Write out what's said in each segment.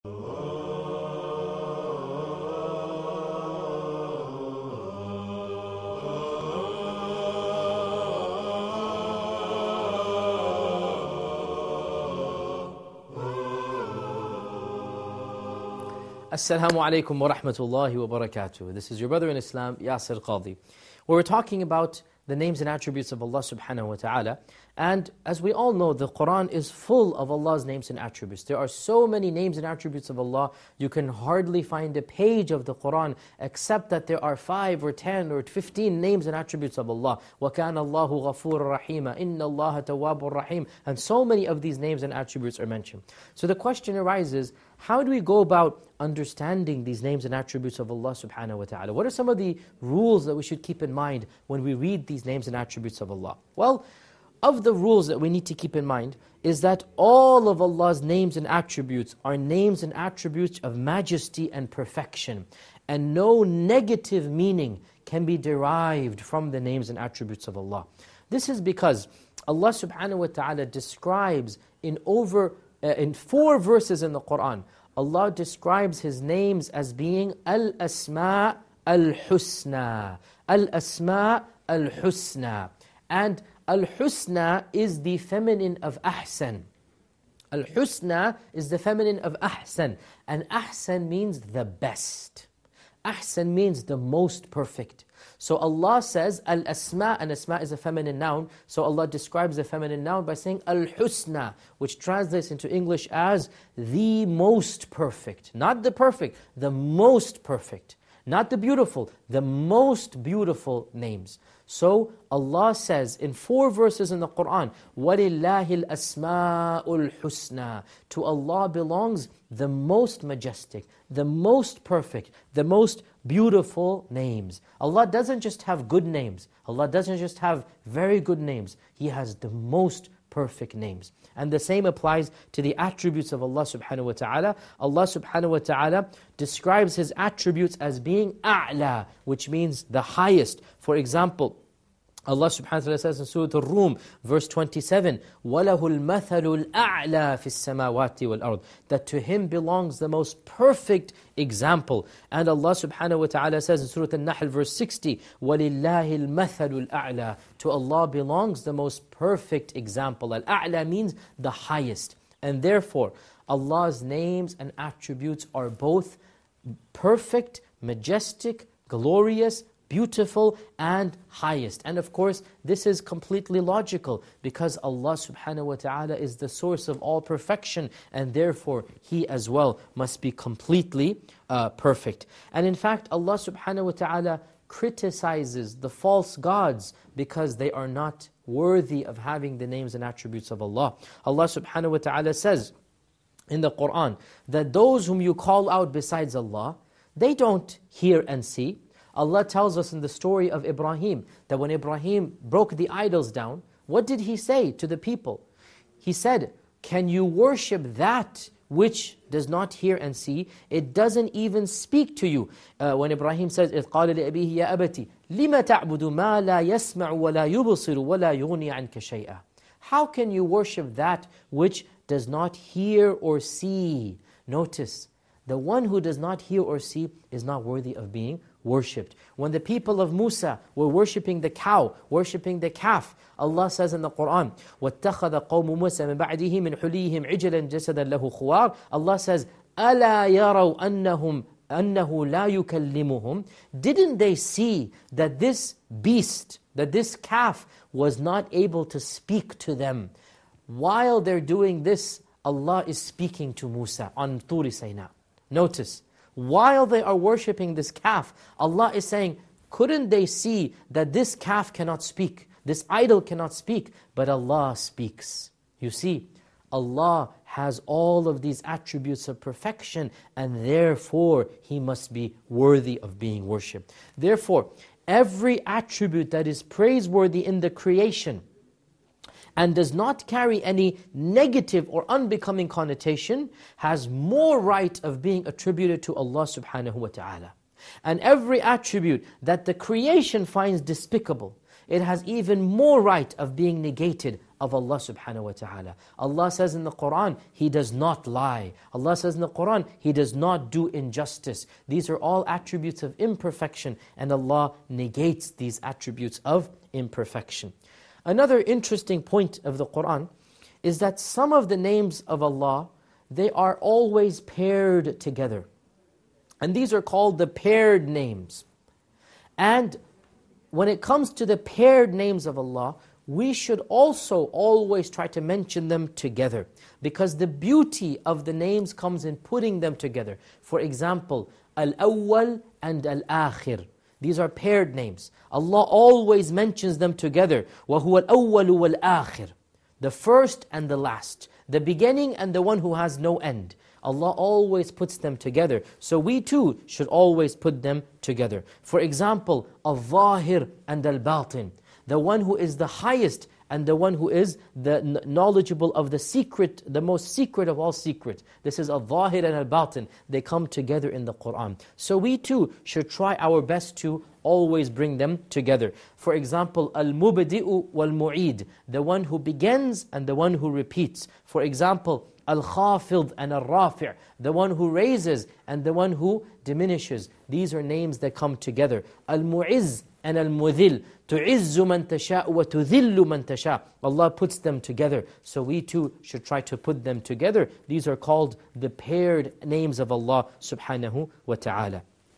Assalamu alaikum wa rahmatullahi wa barakatuh. This is your brother in Islam, Yasir Qadhi. We're talking about the names and attributes of Allah subhanahu wa ta'ala. And as we all know, the Quran is full of Allah's names and attributes. There are so many names and attributes of Allah, you can hardly find a page of the Quran except that there are 5 or 10 or 15 names and attributes of Allah. وَكَانَ اللَّهُ غَفُورًا رَحِيمًا إِنَّ اللَّهَ تَوَّابٌ رَحِيمٌ. And so many of these names and attributes are mentioned. So the question arises, how do we go about understanding these names and attributes of Allah subhanahu wa ta'ala? What are some of the rules that we should keep in mind when we read these names and attributes of Allah? Well, of the rules that we need to keep in mind is that all of Allah's names and attributes are names and attributes of majesty and perfection. And no negative meaning can be derived from the names and attributes of Allah. This is because Allah subhanahu wa ta'ala describes in 4 verses in the Quran, Allah describes His names as being Al-Asma' Al-Husna. Al-Asma' Al-Husna. And Al-Husna is the feminine of Ahsan. Al-Husna is the feminine of Ahsan. And Ahsan means the best. Ahsan means the most perfect. So Allah says Al-Asma', and Asma' is a feminine noun. So Allah describes the feminine noun by saying Al-Husna, which translates into English as the most perfect. Not the perfect, the most perfect. Not the beautiful, the most beautiful names. So Allah says in 4 verses in the Quran, وَلِلَّهِ الْأَسْمَاءُ الْحُسْنَى. To Allah belongs the most majestic, the most perfect, the most beautiful names. Allah doesn't just have good names. Allah doesn't just have very good names. He has the most perfect names. And the same applies to the attributes of Allah subhanahu wa ta'ala. Allah subhanahu wa ta'ala describes His attributes as being a'la, which means the highest. For example, Allah subhanahu wa ta'ala says in Surah Al-Rum, verse 27, وَلَهُ الْمَثَلُ الْأَعْلَى فِي السَّمَاوَاتِ وَالْأَرْضِ. That to Him belongs the most perfect example. And Allah subhanahu wa ta'ala says in Surah Al-Nahl, verse 60, وَلِلَّهِ الْمَثَلُ الْأَعْلَى. To Allah belongs the most perfect example. Al-A'la means the highest. And therefore, Allah's names and attributes are both perfect, majestic, glorious, beautiful, and highest. And of course, this is completely logical because Allah subhanahu wa ta'ala is the source of all perfection, and therefore He as well must be completely perfect. And in fact, Allah subhanahu wa ta'ala criticizes the false gods because they are not worthy of having the names and attributes of Allah. Allah subhanahu wa ta'ala says in the Quran that those whom you call out besides Allah, they don't hear and see. Allah tells us in the story of Ibrahim that when Ibrahim broke the idols down, what did he say to the people? He said, can you worship that which does not hear and see? It doesn't even speak to you. When Ibrahim says, إِذْ قَالَ لِأَبِيهِ يَا أَبَتِ لِمَ تَعْبُدُ مَا لَا يَسْمَعُ وَلَا يُبْصِرُ وَلَا يُغْنِي عَنْكَ شَيْئًا. How can you worship that which does not hear or see? Notice, the one who does not hear or see is not worthy of being worshipped. When the people of Musa were worshipping the cow, worshipping the calf, Allah says in the Quran, وَاتَّخَذَ قَوْمُ مُوسَى مِنْ بَعْدِهِ مِنْ حُلِيهِمْ عِجْلًا جَسَدًا لَهُ خُوَارٍ. Allah says, أَلَا يَرَوْا أَنَّهُ لَا يُكَلِّمُهُمْ. Didn't they see that this beast, that this calf was not able to speak to them? While they're doing this, Allah is speaking to Musa on Tur Sinai. Notice, while they are worshipping this calf, Allah is saying, couldn't they see that this calf cannot speak, this idol cannot speak, but Allah speaks. You see, Allah has all of these attributes of perfection, and therefore He must be worthy of being worshipped. Therefore, every attribute that is praiseworthy in the creation and does not carry any negative or unbecoming connotation, has more right of being attributed to Allah subhanahu wa ta'ala. And every attribute that the creation finds despicable, it has even more right of being negated of Allah subhanahu wa ta'ala. Allah says in the Qur'an, He does not lie. Allah says in the Qur'an, He does not do injustice. These are all attributes of imperfection, and Allah negates these attributes of imperfection. Another interesting point of the Qur'an is that some of the names of Allah, they are always paired together. And these are called the paired names. And when it comes to the paired names of Allah, we should also always try to mention them together, because the beauty of the names comes in putting them together. For example, Al-Awwal and Al-Akhir. These are paired names. Allah always mentions them together. وَهُوَ الْأَوَّلُ وَالْآخِرُ. The first and the last. The beginning and the one who has no end. Allah always puts them together. So we too should always put them together. For example, Al-Zahir and Al-Batin. The one who is the highest and the one who is the knowledgeable of the secret, the most secret of all secret. This is Al-Zahir and Al-Batin. They come together in the Qur'an. So we too should try our best to always bring them together. For example, Al-Mubdi'u wal-Mu'id. The one who begins and the one who repeats. For example, Al-Khafid and Al-Rafi', the one who raises and the one who diminishes. These are names that come together. Al-Mu'izz and Al-Mudhil. Tu'izzu man tasha' wa tudhillu man tasha'. Allah puts them together. So we too should try to put them together. These are called the paired names of Allah subhanahu wa ta'ala.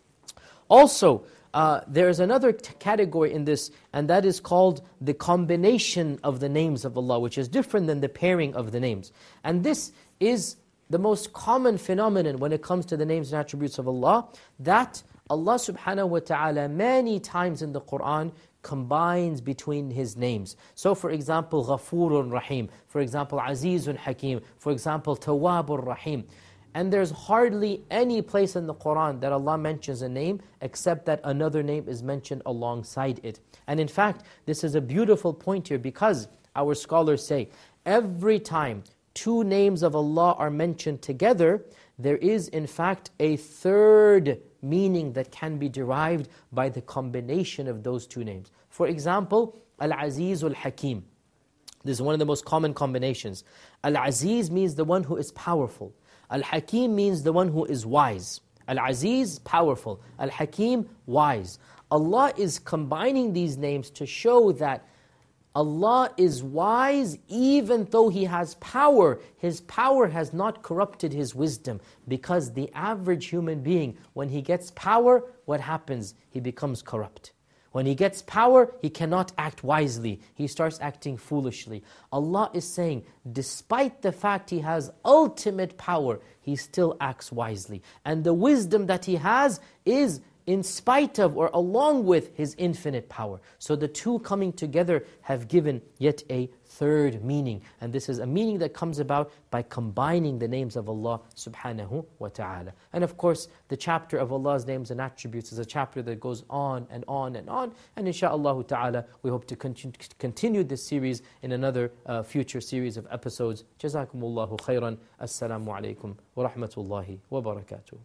Also, there is another category in this, and that is called the combination of the names of Allah, which is different than the pairing of the names. And this is the most common phenomenon when it comes to the names and attributes of Allah, that Allah subhanahu wa ta'ala many times in the Qur'an combines between His names. So for example, Ghafurun Rahim, for example, Azizun Hakim, for example, Tawwabur Rahim. And there's hardly any place in the Qur'an that Allah mentions a name except that another name is mentioned alongside it. And in fact, this is a beautiful point here, because our scholars say, every time two names of Allah are mentioned together, there is in fact a third meaning that can be derived by the combination of those two names. For example, Al-Aziz Al-Hakim. This is one of the most common combinations. Al-Aziz means the one who is powerful. Al-Hakim means the one who is wise. Al-Aziz, powerful. Al-Hakim, wise. Allah is combining these names to show that Allah is wise even though He has power. His power has not corrupted His wisdom, because the average human being, when he gets power, what happens? He becomes corrupt. When he gets power, he cannot act wisely. He starts acting foolishly. Allah is saying, despite the fact He has ultimate power, He still acts wisely. And the wisdom that He has is in spite of or along with His infinite power. So the two coming together have given yet a third meaning. And this is a meaning that comes about by combining the names of Allah subhanahu wa ta'ala. And of course, the chapter of Allah's names and attributes is a chapter that goes on and on and on. And insha'Allah ta'ala, we hope to continue this series in another future series of episodes. Jazakumullahu khairan. Assalamu alaikum wa rahmatullahi wa barakatuh.